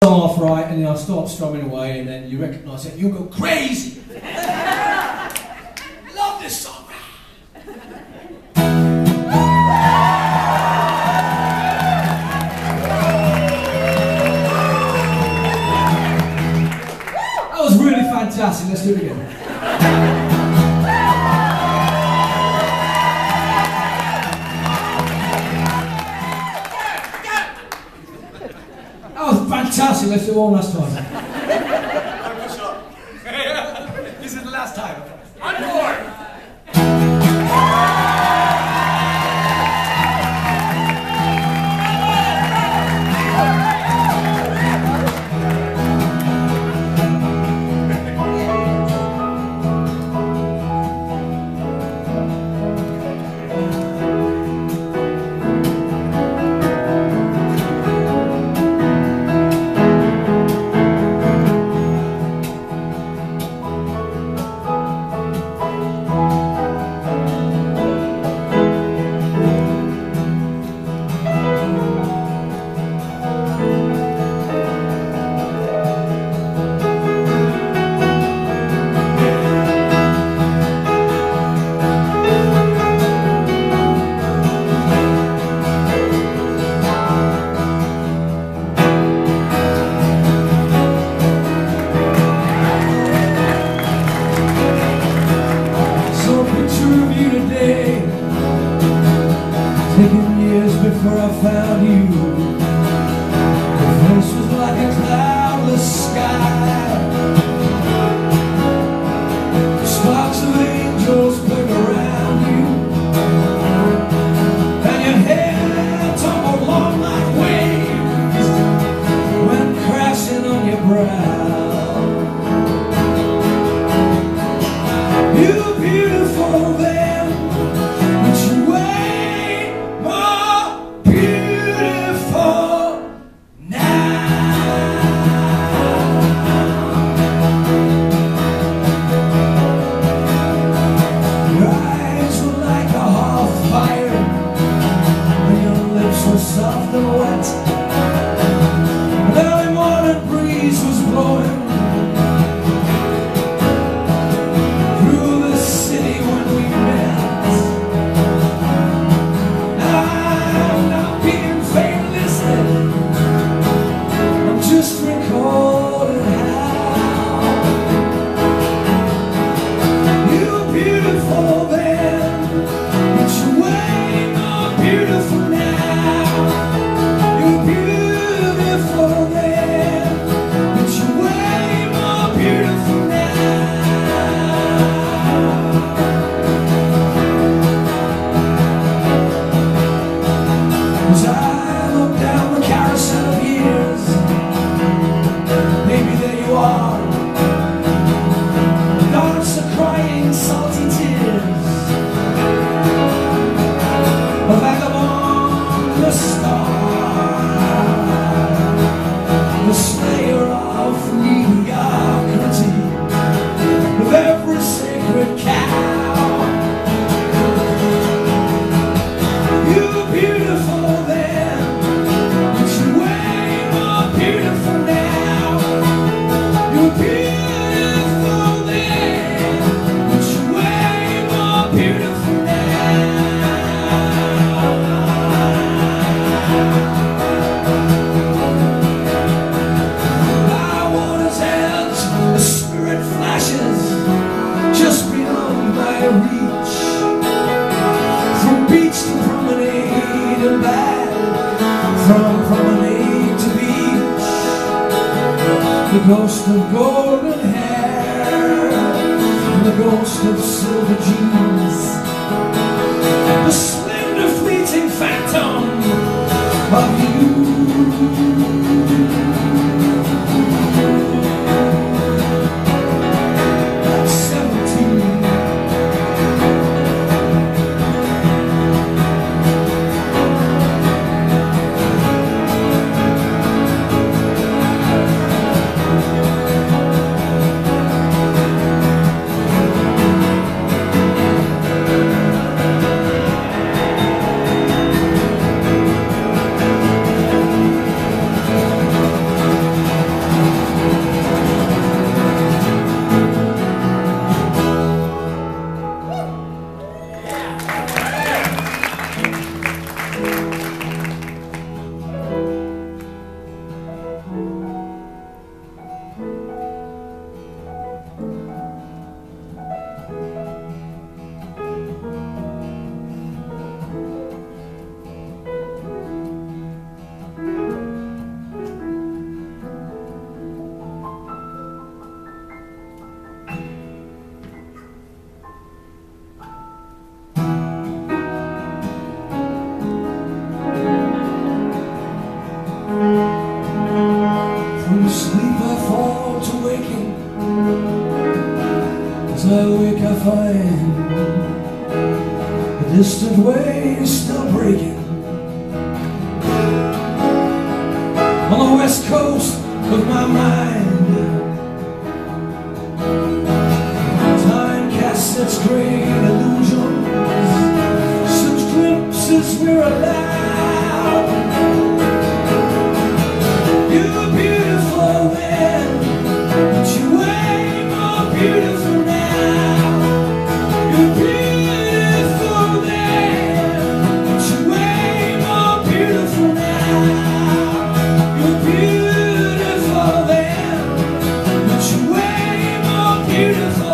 Off right, and then I'll start strumming away, and then you recognise it, and you'll go crazy. Love this song. That was really fantastic. Let's do it again. Fantastic, let's do it one last time. This is the last time. On board! Before I found you, your face was like a cloudless sky. Sparks of angels played around you, and your hair tumbled along like waves, went crashing on your brow. You were beautiful then, but you way more beautiful now. Your eyes were like a half fire, and your lips were soft and wet. An early morning breeze was blowing through the city when we met. Just recalling how you were beautiful then, but you're way more beautiful now. You were beautiful then, but you're way more beautiful now. As I look down the carousel of years, maybe there you are, gods are crying salty tears, a vagabond, a star, the slayer of mediocrity, of every sacred cow. You were beautiful then, but you're way more beautiful now. You're beautiful then, but you're way more beautiful now. Our water's edge, the spirit flashes just beyond my reach. From beach to promenade and back, from promenade to beach. The ghost of golden hair, the ghost of silver jeans, the slender fleeting phantom of you. At 17, As I wake I find the distant waves still breaking on the west coast of my mind. Time casts its great illusions, such glimpses we're allowed. You were beautiful then, but you're way more beautiful now. You're beautiful then, but you're way more beautiful now. You're beautiful then, but you're way more beautiful.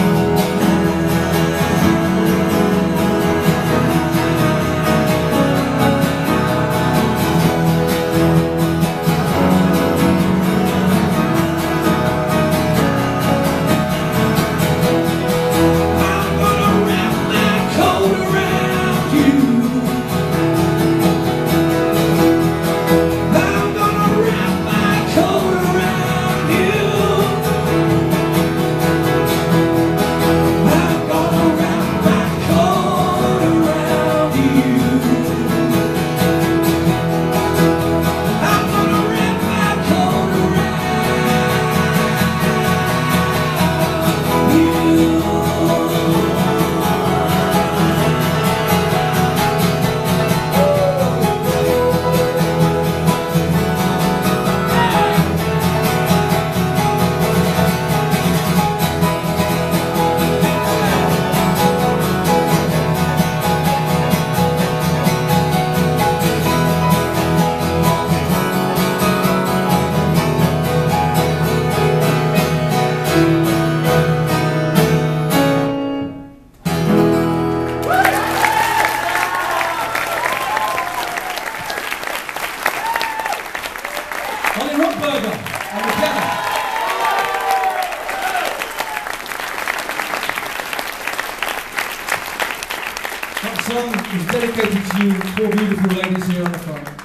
Rockberger on the piano. That song is dedicated to you, four beautiful ladies here on the front.